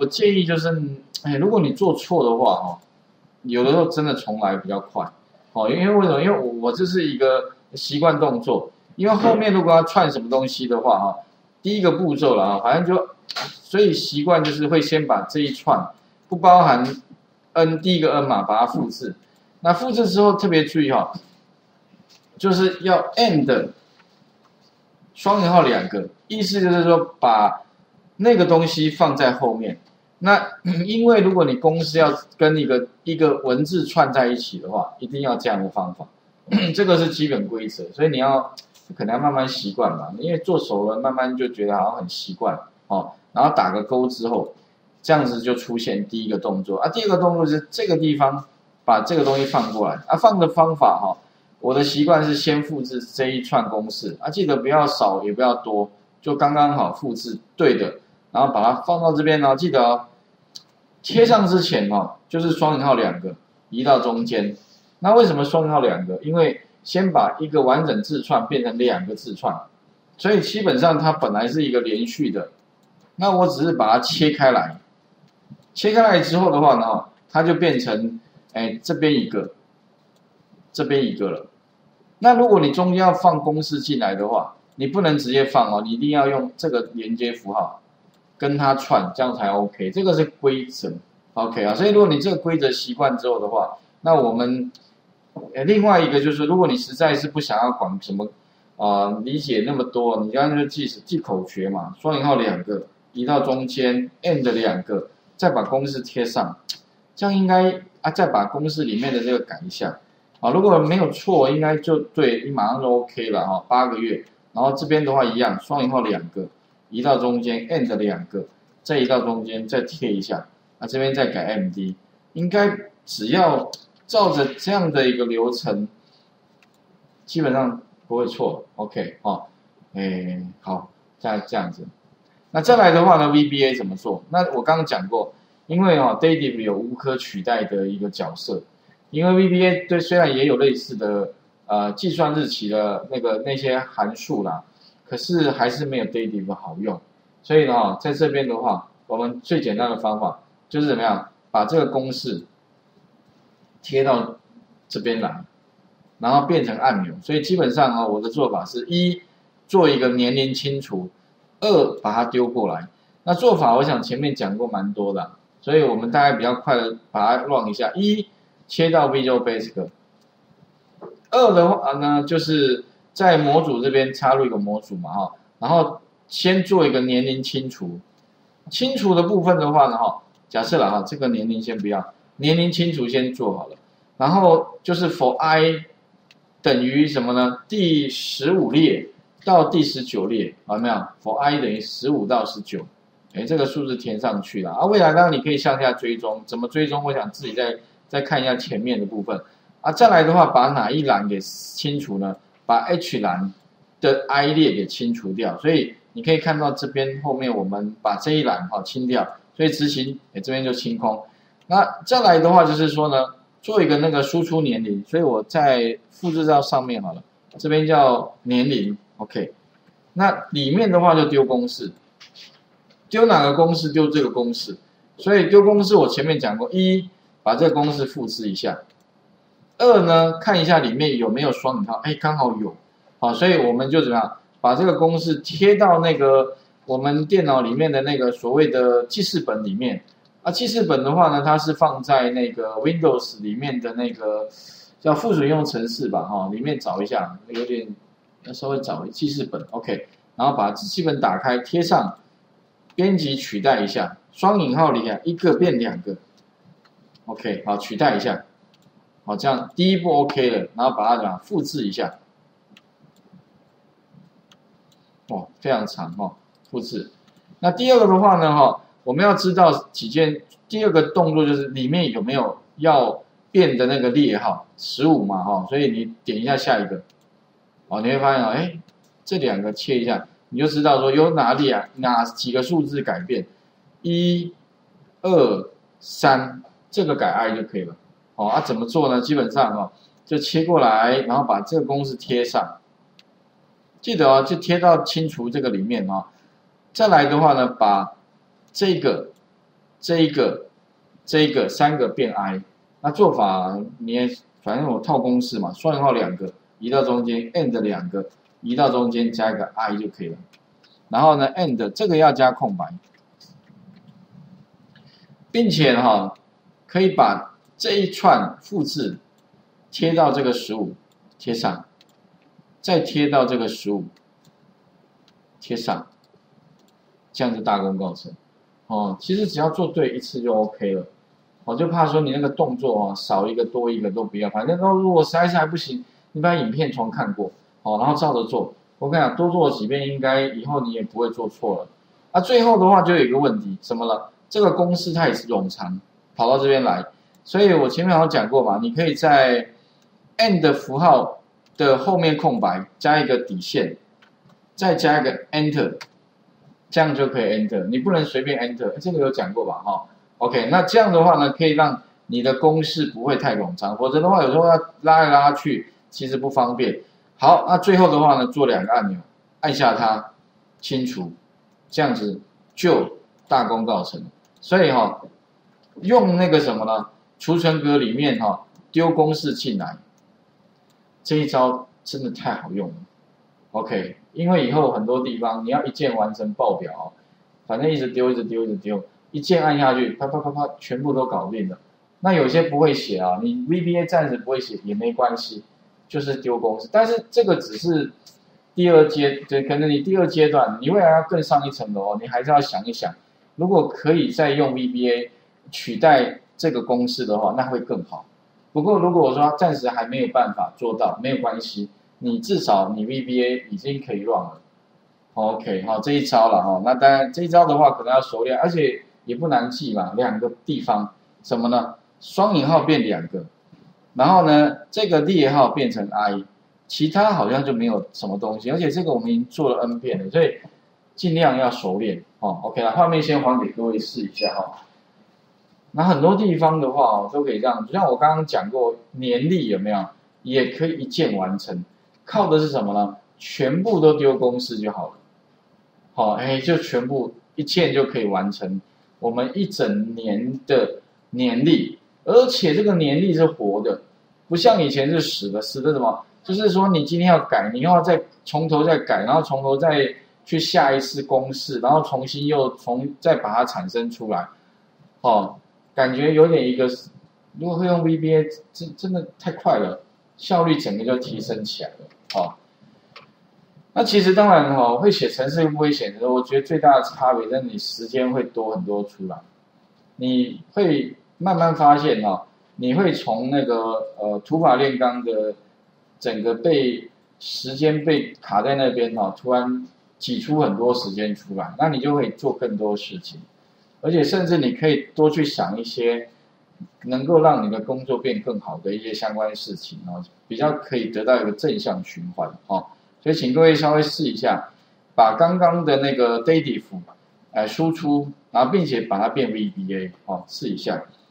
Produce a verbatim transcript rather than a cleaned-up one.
我建议就是，哎，如果你做错的话，哦，有的时候真的重来比较快，哦，因为为什么？因为我我这是一个习惯动作，因为后面如果要串什么东西的话，哈，第一个步骤了啊，反正就，所以习惯就是会先把这一串，不包含 n 第一个 n 嘛，把它复制。那复制之后特别注意哈，就是要 and 双引号两个，意思就是说把那个东西放在后面。那因为如果你公式要跟一个一个文字串在一起的话，一定要这样的方法，这个是基本规则，所以你要可能要慢慢习惯吧，因为做熟了，慢慢就觉得好像很习惯哦。然后打个勾之后，这样子就出现第一个动作啊，第二个动作是这个地方把这个东西放过来啊，放的方法哈、哦，我的习惯是先复制这一串公式啊，记得不要少也不要多，就刚刚好复制对的，然后把它放到这边哦，记得哦。贴上之前哦，就是双引号两个移到中间。那为什么双引号两个？因为先把一个完整字串变成两个字串，所以基本上它本来是一个连续的。那我只是把它切开来，切开来之后的话呢，它就变成哎这边一个，这边一个了。那如果你中间要放公式进来的话，你不能直接放哦，你一定要用这个连接符号。跟它串，这样才 OK， 这个是规则 ，OK 啊。所以如果你这个规则习惯之后的话，那我们呃另外一个就是，如果你实在是不想要管什么啊、呃、理解那么多，你刚刚就记记口诀嘛，双引号两个移到中间 ，and 两个，再把公式贴上，这样应该啊再把公式里面的这个改一下啊，如果没有错，应该就对，你马上就 OK 了哈、哦，八个月，然后这边的话一样，双引号两个。移到中间 ，and 两个，再移到中间，再贴一下，那这边再改 M D， 应该只要照着这样的一个流程，基本上不会错 ，OK 哦，哎，好，再这样子，那再来的话呢 ，V B A 怎么做？那我刚刚讲过，因为哦 ，dative 有无可取代的一个角色，因为 V B A 对虽然也有类似的呃计算日期的那个那些函数啦。可是还是没有 dative 好用，所以呢，在这边的话，我们最简单的方法就是怎么样，把这个公式贴到这边来，然后变成按钮。所以基本上啊，我的做法是一做一个年龄清除，二把它丢过来。那做法我想前面讲过蛮多的，所以我们大概比较快的把它 run 一下。一切到 Visual Basic， 二的话呢就是。在模组这边插入一个模组嘛哈，然后先做一个年龄清除，清除的部分的话呢哈，假设了哈，这个年龄先不要，年龄清除先做好了，然后就是 for i 等于什么呢？第十五列到第十九列，有没有 ？for i 等于十五到十九，哎，这个数字填上去了啊。未来当然你可以向下追踪，怎么追踪？我想自己再再看一下前面的部分啊。再来的话，把哪一栏给清除呢？把 H 栏的 I 列给清除掉，所以你可以看到这边后面我们把这一栏哈清掉，所以执行哎这边就清空。那再来的话就是说呢，做一个那个输出年龄，所以我再复制到上面好了，这边叫年龄 ，OK。那里面的话就丢公式，丢哪个公式丢这个公式，所以丢公式我前面讲过，一把这个公式复制一下。二呢，看一下里面有没有双引号，哎，刚好有，好，所以我们就怎么样，把这个公式贴到那个我们电脑里面的那个所谓的记事本里面。啊，记事本的话呢，它是放在那个 Windows 里面的那个叫附属应用程式吧，哈，里面找一下，有点要稍微找记事本 ，OK， 然后把记事本打开，贴上，编辑取代一下，双引号里啊，一个变两个 ，OK， 好，取代一下。好，这样第一步 OK 了，然后把它怎么复制一下，哦，非常长哦，复制。那第二个的话呢，哈，我们要知道几件，第二个动作就是里面有没有要变的那个列号，十五嘛，哈，所以你点一下下一个，哦，你会发现哦，哎，这两个切一下，你就知道说有哪里啊，哪几个数字改变，一、二、三，这个改 I 就可以了。哦啊，怎么做呢？基本上哦，就切过来，然后把这个公式贴上。记得哦，就贴到清除这个里面哦。再来的话呢，把这个这一个这一个三个变 i， 那做法你也反正我套公式嘛，双引号两个移到中间 ，and 两个移到中间加一个 i 就可以了。然后呢 ，and 这个要加空白，并且哈可以把这一串复制贴到这个十五贴上，再贴到这个十五贴上，这样就大功告成。哦，其实只要做对一次就 OK 了。我、哦、就怕说你那个动作啊少一个多一个都不要，反正如果实在是还不行，你把影片重看过，哦，然后照着做。我跟你讲，多做几遍，应该以后你也不会做错了。啊，最后的话就有一个问题，什么了？这个公式它也是冗长，跑到这边来，所以我前面好像讲过嘛，你可以在 and 符号的后面空白加一个底线，再加一个 enter， 这样就可以 enter。你不能随便 enter， 这个有讲过吧？哈、哦、，OK， 那这样的话呢，可以让你的公式不会太冗长，否则的话有时候要拉来拉去，其实不方便。好，那最后的话呢，做两个按钮，按下它，清除，这样子就大功告成。所以哈、哦，用那个什么呢？储存格里面哈、哦、丢公式进来，这一招真的太好用了。OK， 因为以后很多地方你要一键完成报表、哦，反正一直丢，一直丢，一直丢，一键按下去，啪啪啪啪，全部都搞定了。那有些不会写啊，你 V B A 暂时不会写也没关系。就是丢公式，但是这个只是第二阶，对，可能你第二阶段，你未来要更上一层楼，你还是要想一想，如果可以再用 V B A 取代这个公式的话，那会更好。不过如果我说暂时还没有办法做到，没有关系，你至少你 V B A 已经可以 run 了。OK， 好，这一招了哈，那当然这一招的话可能要熟练，而且也不难记嘛，两个地方什么呢？双引号变两个。然后呢，这个列号变成 i， 其他好像就没有什么东西，而且这个我们已经做了 n 遍了，所以尽量要熟练哦。OK 了，画面先还给各位试一下哈、哦。那很多地方的话哦，都可以这样，就像我刚刚讲过，年历有没有？也可以一键完成，靠的是什么呢？全部都丢公式就好了。好、哦，哎，就全部一键就可以完成我们一整年的年历。而且这个年历是活的，不像以前是死的。死的什么？就是说你今天要改，你又要再从头再改，然后从头再去下一次公式，然后重新又重再把它产生出来。哦，感觉有点一个，如果会用 V B A， 真真的太快了，效率整个就提升起来了。哦，那其实当然哈、哦，会写程式不会写的，我觉得最大的差别就是你时间会多很多出来，你会。慢慢发现哈、哦，你会从那个呃土法炼钢的整个被时间被卡在那边哈、哦，突然挤出很多时间出来，那你就会做更多事情，而且甚至你可以多去想一些能够让你的工作变更好的一些相关事情哦，比较可以得到一个正向循环哦。所以请各位稍微试一下，把刚刚的那个 dative 呃输出，然后并且把它变 V B A 哦，试一下。